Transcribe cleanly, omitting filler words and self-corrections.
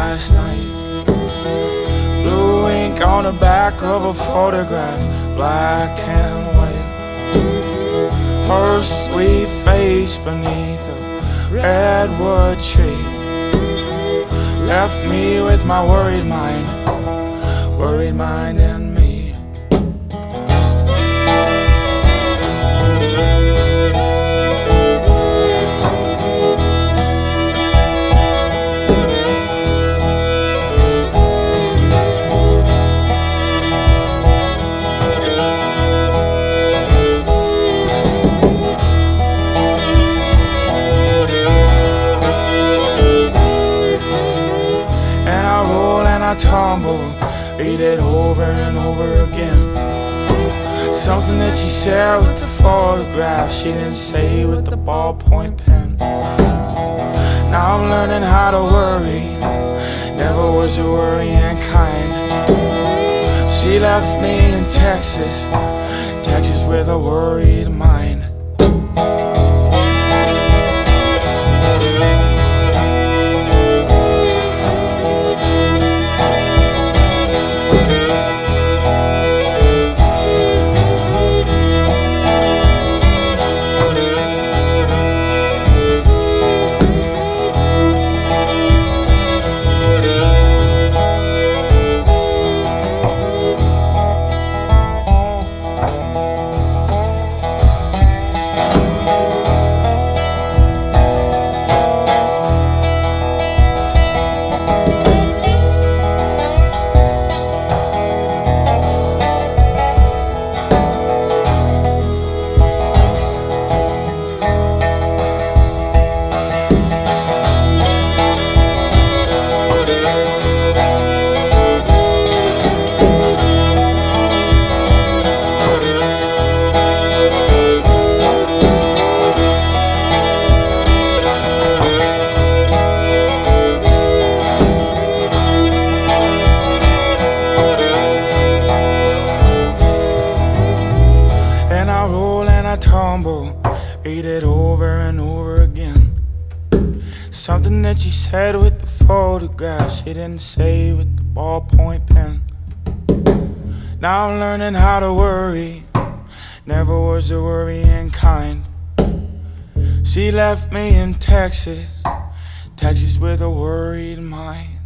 last night. Blue ink on the back of a photograph, black and white. Her sweet face beneath a redwood tree left me with my worried mind in me. I tumble, beat it over and over again. Something that she said with the photograph, she didn't say with the ballpoint pen. Now I'm learning how to worry, never was a worrying kind. She left me in Texas, Texas with a worried mind. Tumble, beat it over and over again. Something that she said with the photograph, she didn't say with the ballpoint pen. Now I'm learning how to worry, never was a worrying kind. She left me in Texas, Texas with a worried mind.